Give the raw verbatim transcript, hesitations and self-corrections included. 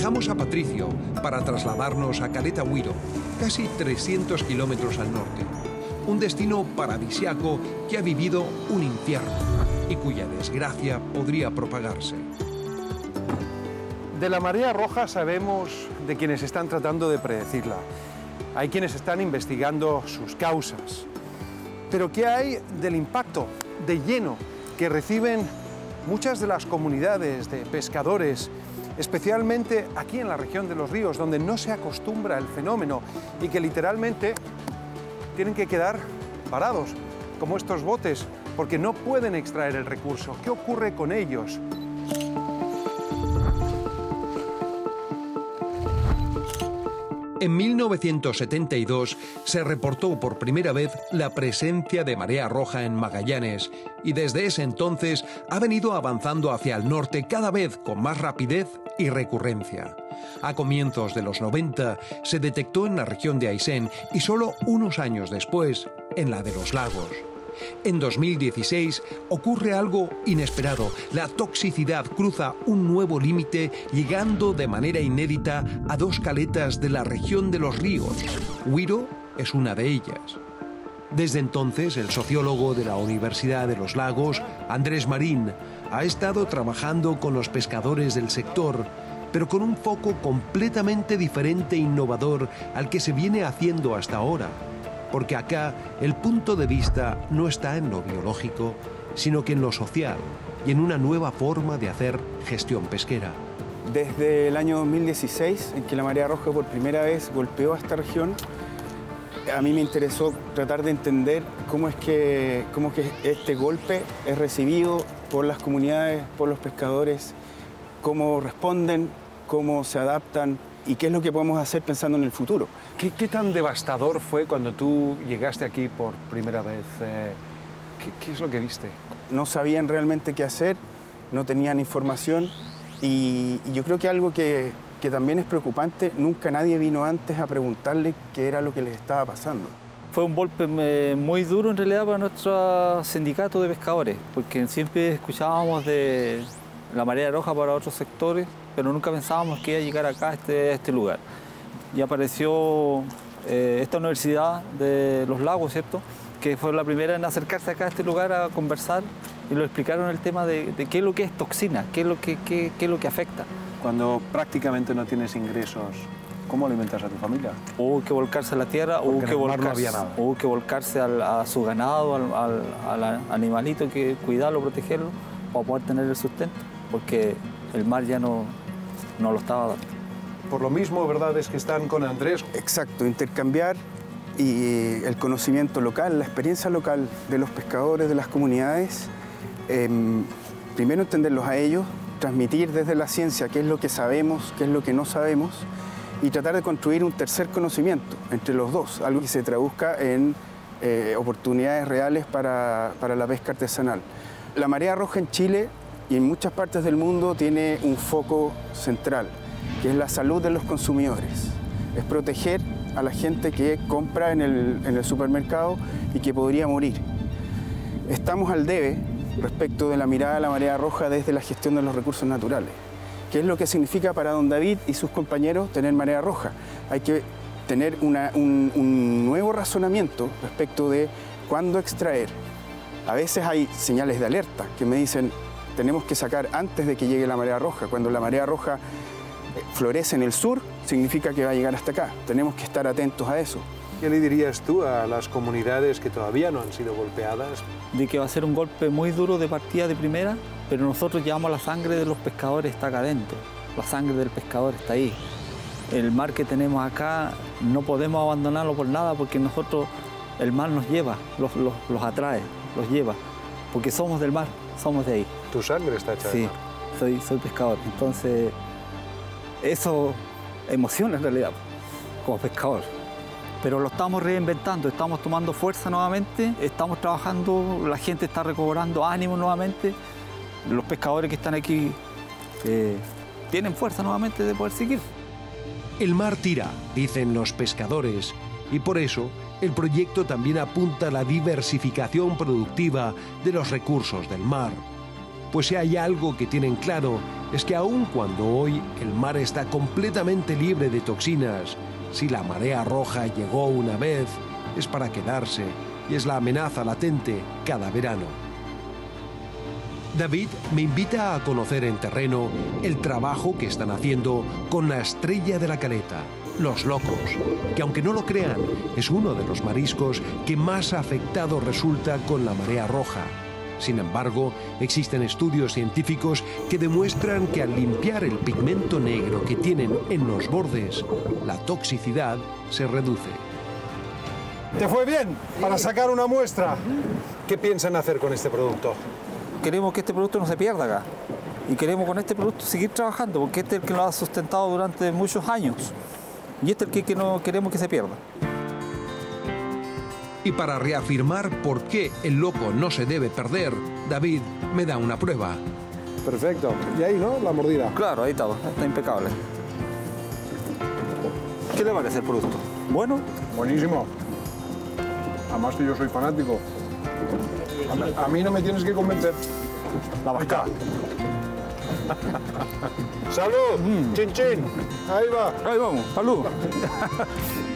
Dejamos a Patricio para trasladarnos a Caleta Huiro, casi trescientos kilómetros al norte. Un destino paradisiaco que ha vivido un infierno y cuya desgracia podría propagarse. De la marea roja sabemos de quienes están tratando de predecirla. Hay quienes están investigando sus causas. Pero ¿qué hay del impacto de lleno que reciben muchas de las comunidades de pescadores, especialmente aquí en la región de los ríos, donde no se acostumbra el fenómeno y que literalmente tienen que quedar parados, como estos botes, porque no pueden extraer el recurso? ¿Qué ocurre con ellos? En mil novecientos setenta y dos se reportó por primera vez la presencia de marea roja en Magallanes y desde ese entonces ha venido avanzando hacia el norte cada vez con más rapidez y recurrencia. A comienzos de los noventa se detectó en la región de Aysén y solo unos años después en la de los lagos. En dos mil dieciséis ocurre algo inesperado. La toxicidad cruza un nuevo límite, llegando de manera inédita a dos caletas de la región de los ríos. Huiro es una de ellas. Desde entonces, el sociólogo de la Universidad de los Lagos, Andrés Marín, ha estado trabajando con los pescadores del sector, pero con un foco completamente diferente e innovador al que se viene haciendo hasta ahora. Porque acá el punto de vista no está en lo biológico, sino que en lo social y en una nueva forma de hacer gestión pesquera. Desde el año dos mil dieciséis, en que la marea roja por primera vez golpeó a esta región, a mí me interesó tratar de entender cómo es que, cómo es que este golpe es recibido por las comunidades, por los pescadores, cómo responden, cómo se adaptan y qué es lo que podemos hacer pensando en el futuro. ¿Qué, qué tan devastador fue cuando tú llegaste aquí por primera vez? Eh, ¿qué, ¿Qué es lo que viste? No sabían realmente qué hacer, no tenían información y, y yo creo que algo que, que también es preocupante, nunca nadie vino antes a preguntarle qué era lo que les estaba pasando. Fue un golpe muy duro en realidad para nuestro sindicato de pescadores, porque siempre escuchábamos de la marea roja para otros sectores, pero nunca pensábamos que iba a llegar acá a este, a este lugar. Y apareció eh, esta Universidad de los Lagos, ¿cierto?, que fue la primera en acercarse acá a este lugar a conversar y lo explicaron el tema de, de qué es lo que es toxina, qué es lo que, qué, qué es lo que afecta. Cuando prácticamente no tienes ingresos, ¿cómo alimentas a tu familia? Hubo que volcarse a la tierra, hubo que, volcarse, no había nada. hubo que volcarse al, a su ganado, al, al, al animalito, que cuidarlo, protegerlo, para poder tener el sustento, porque el mar ya no, no lo estaba dando. Por lo mismo, ¿verdad?, es que están con Andrés. Exacto, intercambiar y el conocimiento local, la experiencia local de los pescadores, de las comunidades, eh, primero entenderlos a ellos, transmitir desde la ciencia qué es lo que sabemos, qué es lo que no sabemos y tratar de construir un tercer conocimiento entre los dos, algo que se traduzca en eh, oportunidades reales para, para la pesca artesanal. La marea roja en Chile y en muchas partes del mundo tiene un foco central, que es la salud de los consumidores. Es proteger a la gente que compra en el, en el supermercado y que podría morir. Estamos al debe respecto de la mirada a la marea roja desde la gestión de los recursos naturales. ¿Qué es lo que significa para don David y sus compañeros tener marea roja? Hay que tener una, un, un nuevo razonamiento respecto de cuándo extraer. A veces hay señales de alerta que me dicen tenemos que sacar antes de que llegue la marea roja. Cuando la marea roja florece en el sur, significa que va a llegar hasta acá. Tenemos que estar atentos a eso. ¿Qué le dirías tú a las comunidades que todavía no han sido golpeadas? De que va a ser un golpe muy duro de partida de primera, pero nosotros llevamos la sangre de los pescadores, está acá adentro. La sangre del pescador está ahí. El mar que tenemos acá no podemos abandonarlo por nada porque nosotros, el mar nos lleva, los, los, los atrae, los lleva, porque somos del mar, somos de ahí. ¿Tu sangre está hecha de Sí, mar? soy, soy pescador, entonces eso emociona en realidad como pescador. Pero lo estamos reinventando, estamos tomando fuerza nuevamente, estamos trabajando, la gente está recobrando ánimo nuevamente, los pescadores que están aquí eh, tienen fuerza nuevamente de poder seguir. El mar tira, dicen los pescadores, y por eso el proyecto también apunta a la diversificación productiva de los recursos del mar. Pues si hay algo que tienen claro es que aun cuando hoy el mar está completamente libre de toxinas, si la marea roja llegó una vez, es para quedarse y es la amenaza latente cada verano. David me invita a conocer en terreno el trabajo que están haciendo con la estrella de la caleta, los locos, que aunque no lo crean, es uno de los mariscos que más afectado resulta con la marea roja. Sin embargo, existen estudios científicos que demuestran que al limpiar el pigmento negro que tienen en los bordes, la toxicidad se reduce. ¿Te fue bien para sacar una muestra? ¿Qué piensan hacer con este producto? Queremos que este producto no se pierda acá y queremos con este producto seguir trabajando porque este es el que nos ha sustentado durante muchos años y este es el que, que no queremos que se pierda. Y para reafirmar por qué el loco no se debe perder, David me da una prueba. Perfecto. Y ahí, ¿no? La mordida. Claro, ahí está, está impecable. ¿Qué le parece el producto? ¿Bueno? Buenísimo. Además que yo soy fanático. A mí, a mí no me tienes que convencer. La vasca. ¡Salud! Mm. ¡Chin, chin! Ahí va. Ahí vamos, salud.